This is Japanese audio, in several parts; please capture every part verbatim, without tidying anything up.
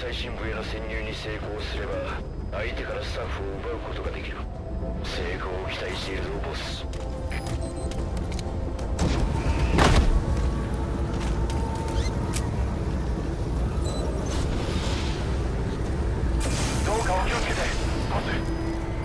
最深部への潜入に成功すれば相手からスタッフを奪うことができる。成功を期待しているぞボス。どうかお気をつけてボス。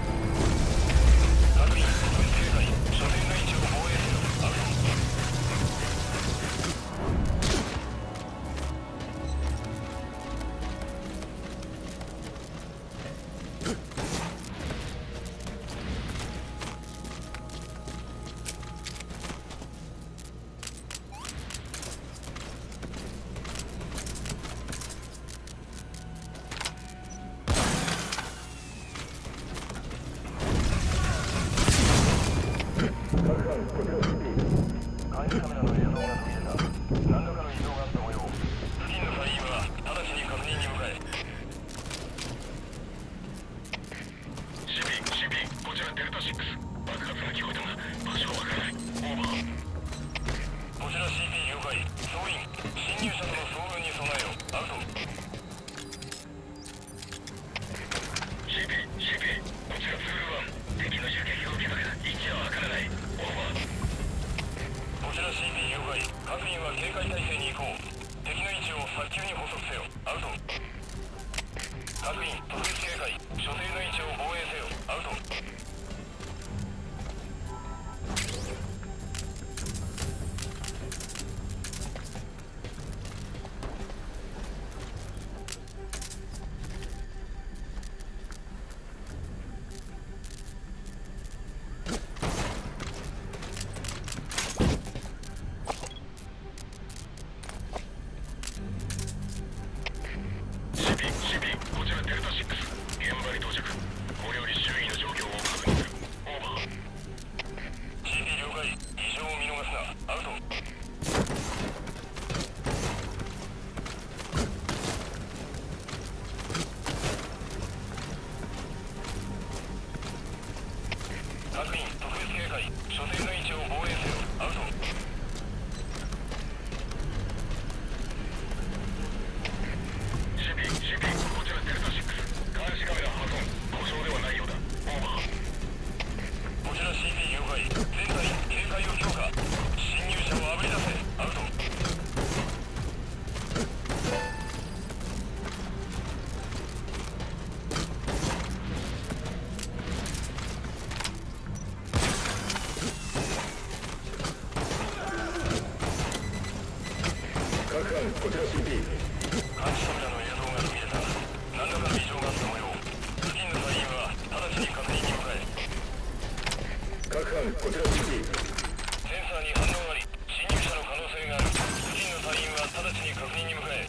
こちら シーピー。 監視カメラの映像が途切れた。何らかの異常があった模様。付近の隊員は直ちに確認に向かえ。各班こちら シーピー。 センサーに反応あり侵入者の可能性がある。付近の隊員は直ちに確認に向かえ。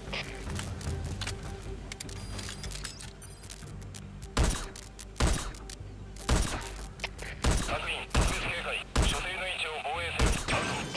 各員特別警戒。所定の位置を防衛せよ。アウト。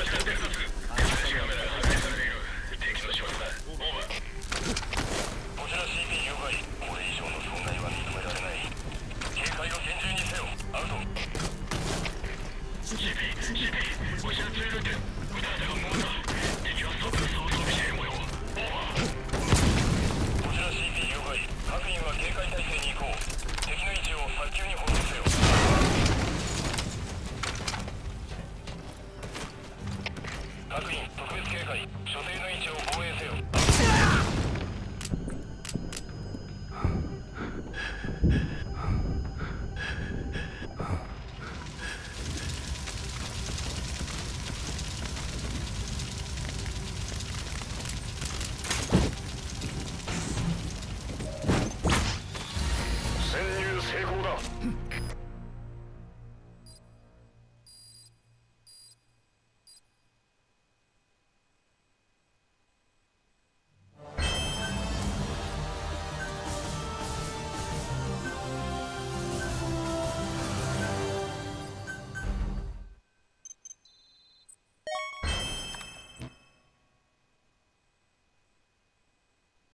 成功だ。